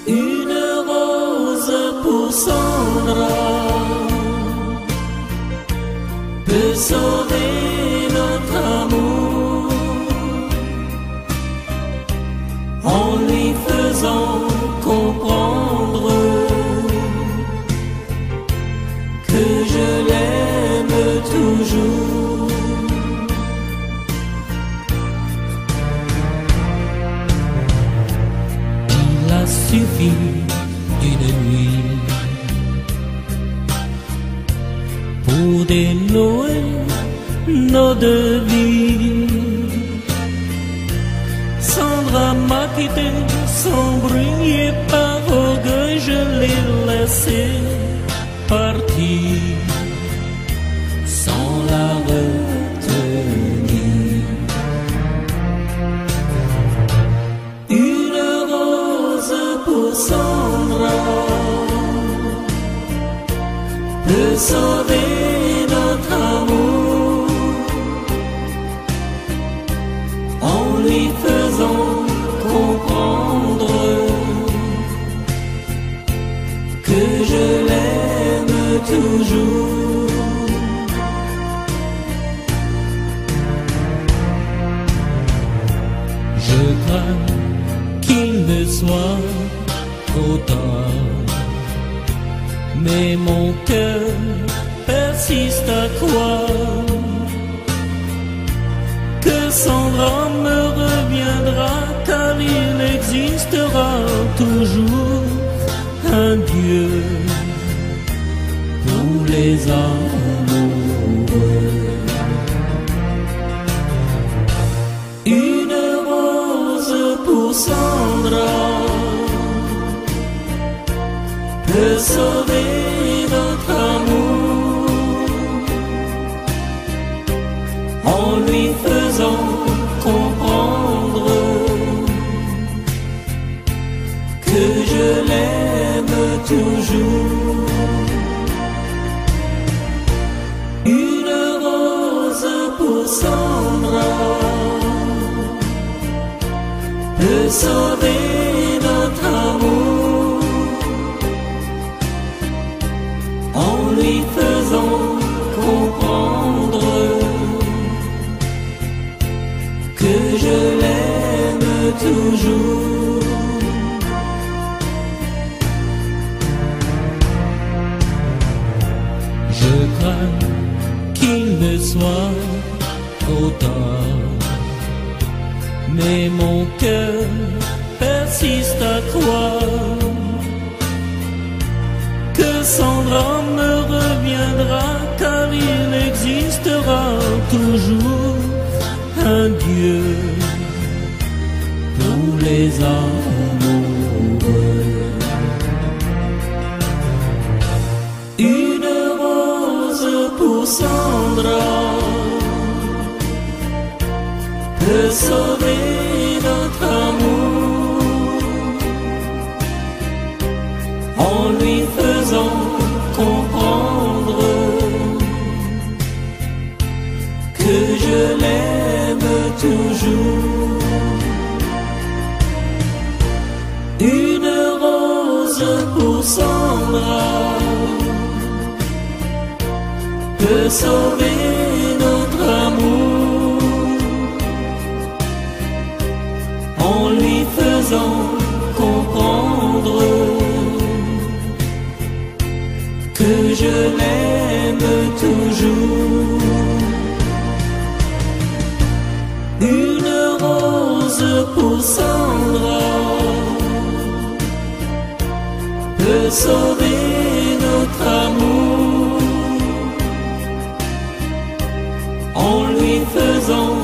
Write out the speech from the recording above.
Une rose pour Sandra peut sauver notre amour en lui faisant comprendre que je l'aime toujours. Il a suffi d'une nuit pour dénouer nos deux vies. Sandra m'a quitté sans bruit et par orgueil je l'ai laissé partir sans la retenir. Une rose pour Sandra peut sauver notre amour en lui faisant comprendre que je l'aime toujours. Je crains qu'il ne soit trop tard, mais mon cœur persiste à croire que Sandra me reviendra, car il existera toujours un Dieu pour les amoureux. Une rose pour Sandra peut sauver notre amour en lui faisant comprendre que je l'aime toujours. Une rose pour Sandra peut sauver notre amour en lui faisant comprendre que je l'aime toujours. Je crains qu'il ne soit trop tard, mais mon cœur persiste à croire que Sandra me reviendra, car il existera toujours un Dieu pour les amoureux. Une rose pour Sandra peut sauver notre amour en lui faisant comprendre que je l'aime toujours. Une rose pour Sandra peut sauver notre amour en lui faisant comprendre que je l'aime toujours. Une rose pour Sandra peut sauver notre amour en lui faisant